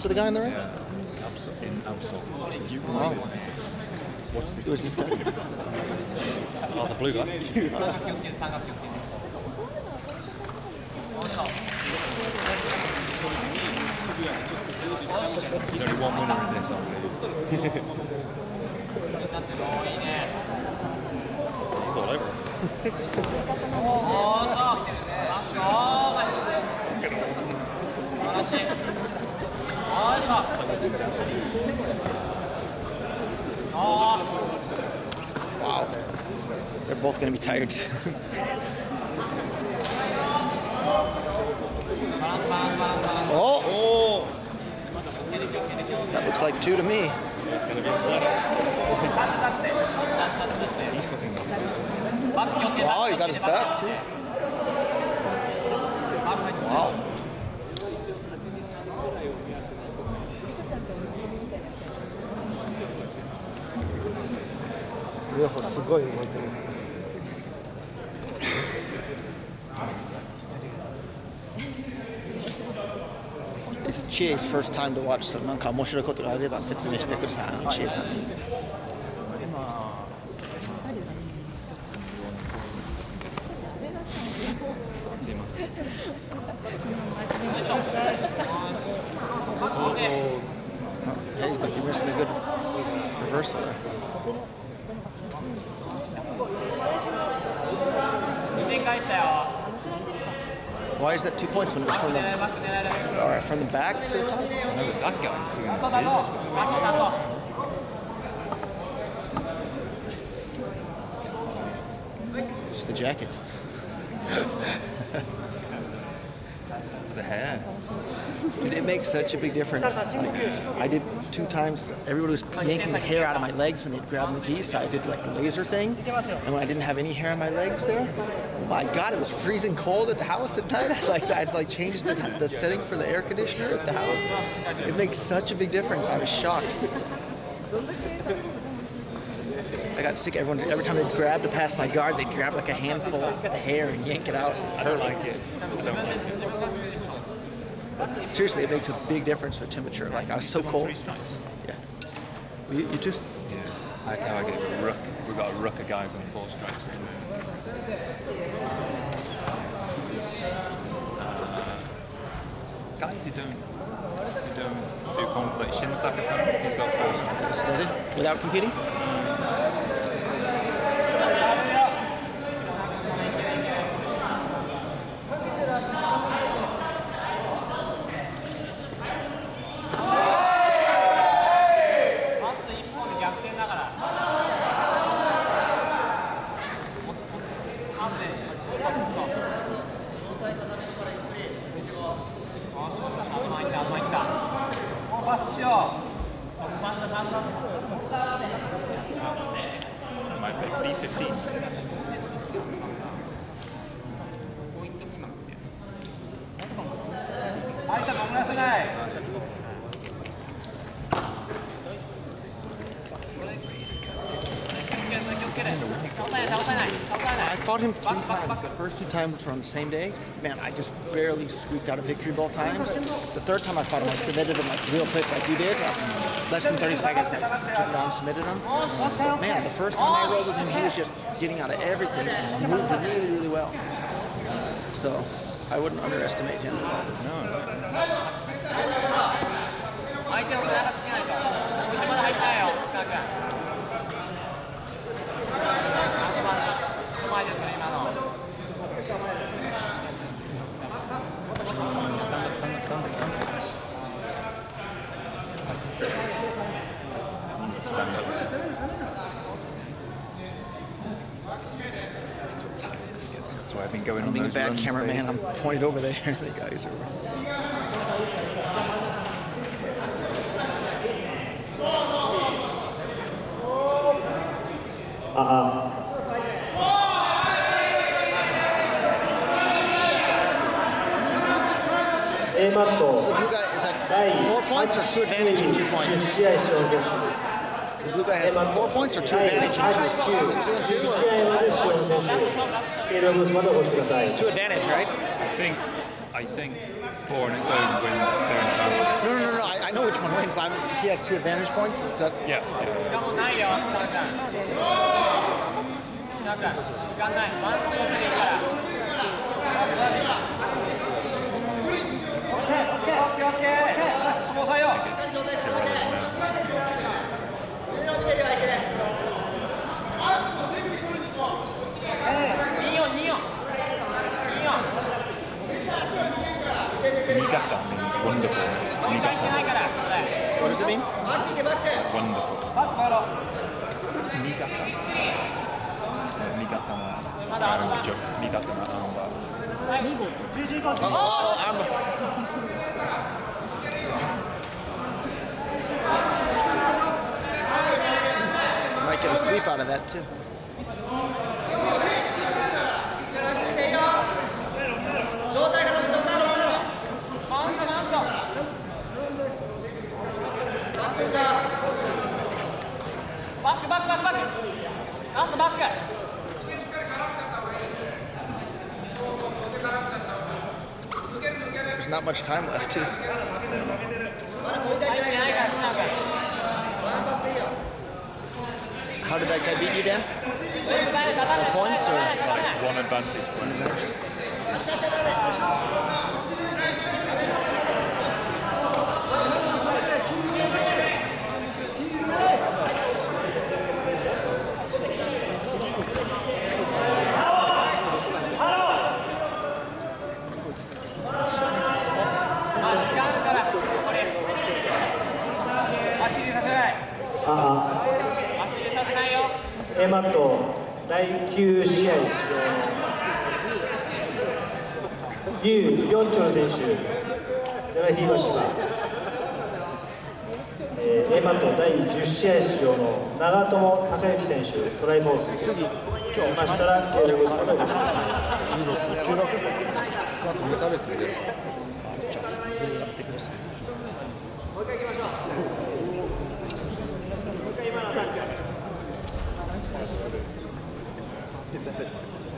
to the guy in the ring? Yeah. Wow. What's this? Who is this guy? Oh, the blue guy. There's only one winner in this, I believe. He's all over it. Wow. They're both going to be tired. Oh! That looks like 2 to me. It's going to be exciting. Wow, he got his back too. Wow. It's Chie's first time to watch, so なんか面白いことがあれば説明してください、Chieさんに。Hey, look, you're missing a good reversal there. Why is that 2 points when it was from the back to the top? No, that guy's doing business with me. It's the jacket. It's the hair. Dude, it makes such a big difference. Like, I did 2 times. Everybody was yanking the hair out of my legs when they'd grab the key, so I did like the laser thing. And when I didn't have any hair on my legs there, oh my God, it was freezing cold at the house at night. I'd changed the setting for the air conditioner at the house. It makes such a big difference. I was shocked. I got sick. Every time they'd grab to pass my guard, they'd grab like a handful of the hair and yank it out. I don't like it. I don't like it. Seriously, it makes a big difference with temperature. Like, I was so cold. Yeah. You just... Yeah. I get a ruck. We've got a ruck of guys on 4 stripes too. Guys who don't do like Shinsaka-san, he's got 4 stripes. Does he? Without competing? Might pick B15. I fought him 3 times. The first 2 times were on the same day. Man, I just barely squeaked out a victory both times. The 3rd time I fought him, I submitted him like real quick, like you did. Less than 30 seconds, I just took him down and submitted him. Man, the first time I rolled with him, he was just getting out of everything. He just moved really, really well. So I wouldn't underestimate him. No. Stand up. That's why I've been going on being a those bad runs, cameraman, I'm pointed over there. The guys are... So the blue guy, is that 4 points or 2 advantage and 2 points? The blue guy has 4 points or 2 advantage and 2? Is it 2 and 2 or 4 points? It's 2 advantage, right? I think 4 on its own wins 2 in advantage. No. I know points, but he has 2 advantage points instead. Yeah. Migata means wonderful. Migata. What does it mean? Wonderful. Migata. Migata na arm. Migata na arm. Oh, Alma. Might get a sweep out of that too. There's not much time left too. How did that guy beat you, Dan? Points or? Like 1 advantage point. A マット第9試合ユウ・ヨンチョル選手ではヒーロー1番、A マット第10試合出場の長友孝之選手トライフォース出ましたら協力することをよろしくお願いします。 16。 無差別で出る。 じゃあ全員やってください。 もう一回行きましょう。もう一回今のアタック。